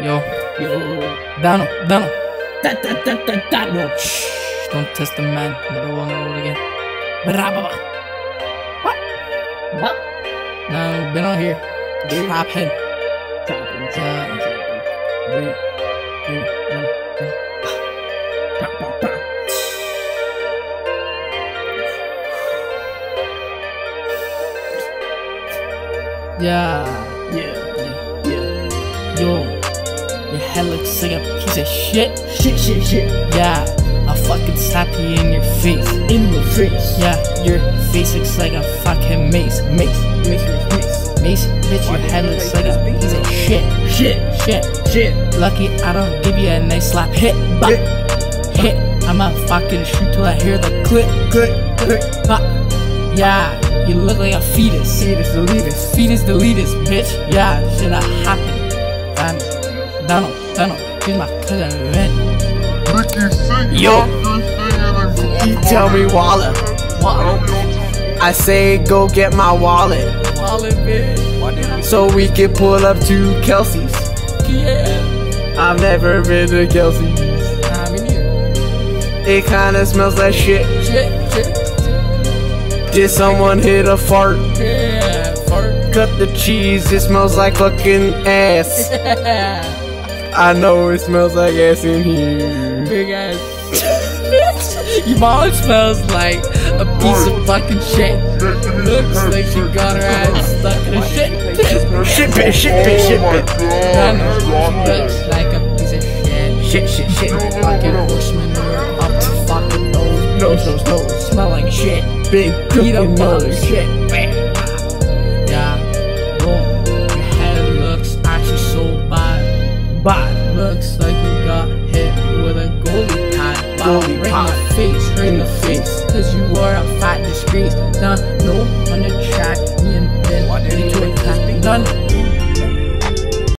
Yo, Donald. No. Shh, don't test the man. Never will know it again. Brababa. What? No, been on here. Trap head. Yeah. Yo, your head looks like a piece of shit. Shit. Yeah, I'll fucking slap you in your face. In the face. Yeah, your face looks like a fucking mace. Mace, bitch, your head looks like a piece of shit. Lucky I don't give you a nice slap. Hit. I'ma fucking shoot till I hear the click. Yeah, you look like a fetus. Fetus deletus, bitch. Yeah, shit that happened. Donald, here's my cousin Vin. Yo, you tell me wallet. I say go get my wallet, bitch. so we can pull up to Kelsey's. Yeah. I've never been to Kelsey's. Me neither. It kinda smells like shit. Shit. Did someone hit a fart? Yeah, fart. Cut the cheese, it smells like fucking ass. I know it smells like ass in here. Big ass. Your mom smells like a piece of fucking shit. Looks like she got her ass stuck in a shit pit. Shit pit. I know. Looks like a piece of shit. Fucking horse manure up to fucking nose. Smell like shit. Big Eat cookie up nose. shit. Yeah. Bro, your head looks actually so bad. Looks like you got hit with a goalie pad. Goalie pad. Right in the face. Cause you were a fat disgrace. Nah, no